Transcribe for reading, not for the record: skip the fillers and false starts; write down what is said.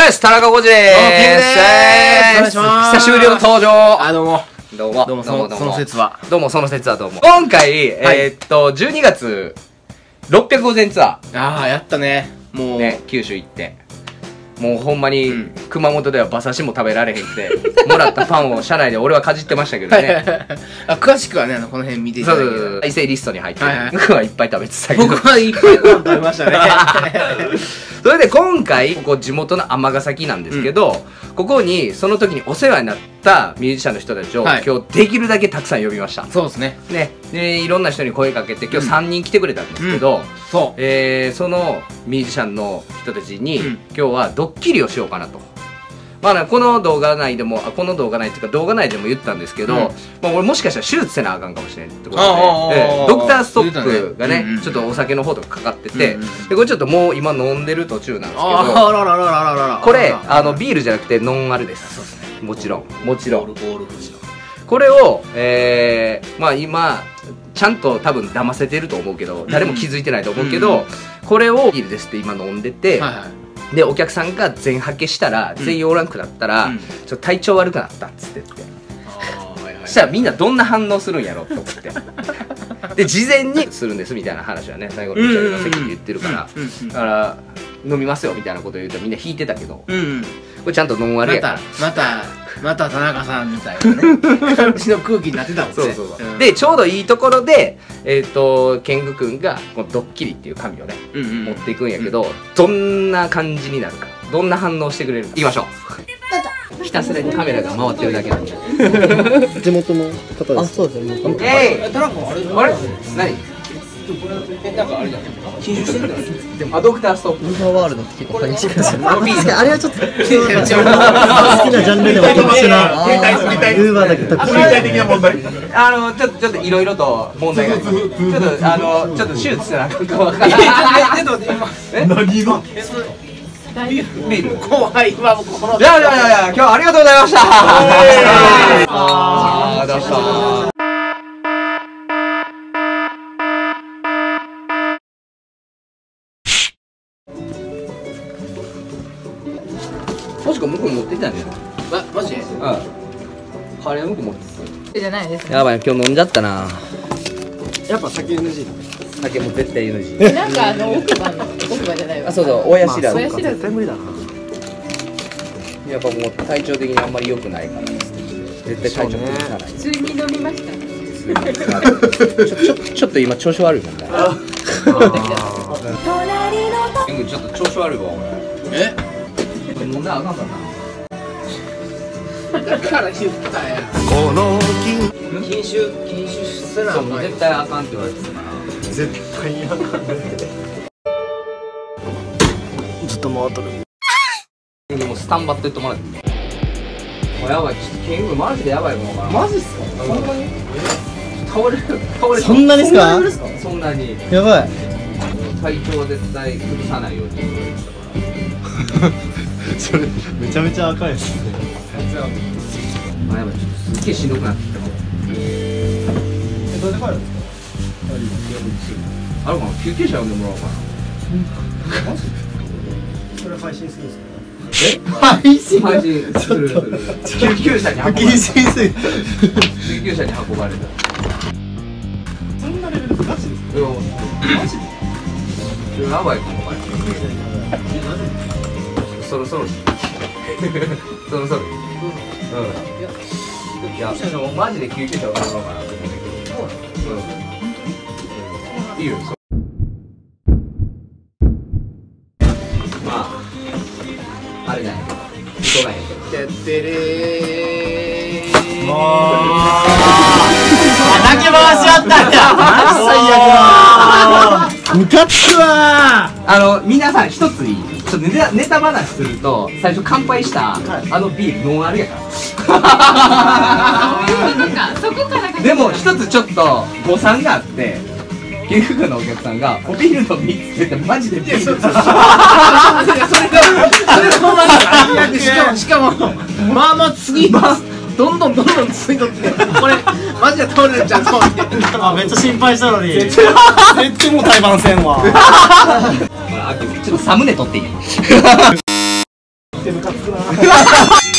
です。田中浩二でーす。久しぶりの登場。 どうも。 どうも。 どうも、その説は。 どうも、その説はどうも。今回、12月、600午前ツアー。 ああ、やったね。もう。 ね、九州行って。もうほんまに、熊本では馬刺しも食べられへんくて、もらったパンを車内で俺はかじってましたけどね。 詳しくはね、この辺見ていただければ。 異性リストに入って、僕はいっぱい食べてたけど。 僕はいっぱい食べましたね。 それで今回、ここ地元の尼崎なんですけど、ここにその時にお世話になったミュージシャンの人たちを、今日できるだけたくさん呼びました。 そうですね。 で、いろんな人に声かけて、今日3人来てくれたんですけど、そのミュージシャンの人たちに、今日はドッキリをしようかなと。まあこの動画内でも、この動画内っていうか動画内でも言ったんですけど、まあ俺もしかしたら手術せなあかんかもしれんってことで、ドクターストップがね、ちょっとお酒の方とかかかってて、で、これちょっともう今飲んでる途中なんですけど、これ、ビールじゃなくてノンアルです。もちろん。もちろん。これを、まあ今、ちゃんと多分騙せてると思うけど、誰も気づいてないと思うけど、これをビールですって今飲んでて、でお客さんが全はけしたら、全員おらんくなったら、ちょっと体調悪くなったっつってって、そしたらみんなどんな反応するんやろと思ってで事前にするんですみたいな話はね、最後の打ち上げの席で言ってるから、だから飲みますよみたいなこと言うとみんな引いてたけど、これちゃんとノンアルやからまた田中さんみたいなね感じの空気になってたもんね。 でちょうどいいところでケングくんがこのドッキリっていう紙をね持っていくんやけど、どんな感じになるか、どんな反応してくれるか、いきましょう。ひたすらにカメラが回ってるだけなんで。 地元の方です。あ、そうですね。 田中あれ何なんかあれじゃん、禁酒してるんだよ。 でもドクターストップウーバーワールドって結構激しくですよね。 あれはちょっと好きなジャンルでも特殊なウーバーだけ特殊な的な問題。 ちょっといろいろと問題があります。ちょっと手術せなあかんかわからない。 何のビール怖いわ、もうこの。 いや今日はありがとうございました。どうした。もしくは向こうに持ってきたんじゃない？ マジ？ カレー向こう持ってきた。 じゃないです。 やばい、今日飲んじゃったな。 やっぱ酒 NG。 酒も絶対 NG。 なんか奥歯じゃないわ。 そうそう、親知らず。 絶対無理だな。 やっぱもう体調的にあんまり良くないから絶対体調崩さない。 普通に飲みました。 ちょっと今調子悪いもんね。ちょっと調子悪いわ。飲んだらあかんかだから言ったやん。禁酒せなあかん。 絶対あかんって言われてたから。 絶対あかん。ずっと回っとる。 でもスタンバってってもらって。やばい、ちょっとケングマジでやばいもんかな。 マジっすか？ そんなに？倒れる。 そんなですか？ そんなに。 やばい。 体調は絶対崩さないように言われてたから。 それめちゃめちゃ赤いですね。 やばい、ちょっとすっげえしんどくなってきた。 どうやって帰るんですか？ あるかな、救急車呼んでもらおうかな。 マジ？それ配信するんですか？ 配信する。救急車に運ばれた。救急車に運ばれた。 そんなレベルガチですか？マジで？ やばいかも、お前。そろそろ。いや、マジで救急車を呼んでもらおうかなと思うんだけど。いいよ。まあ、あれじゃないけど、人がやけど。 てってれー。 泣け回しあったんや。最悪だ。ムカつくわ。 皆さん一ついい？ちょっとネタ話すると、最初乾杯したビールノンアルやから。 そこからでも一つちょっと誤算があって、ケングのお客さんが「おビールの3つ」って言ってマジでビール。それがほんまに最悪。しかもまあ次どんどん続いとってこれマジで倒れるんちゃうと思って。 あ、めっちゃ心配したのに絶対もう対バンせんわ。 ちょっとサムネ撮っていい？ ってムカつくな。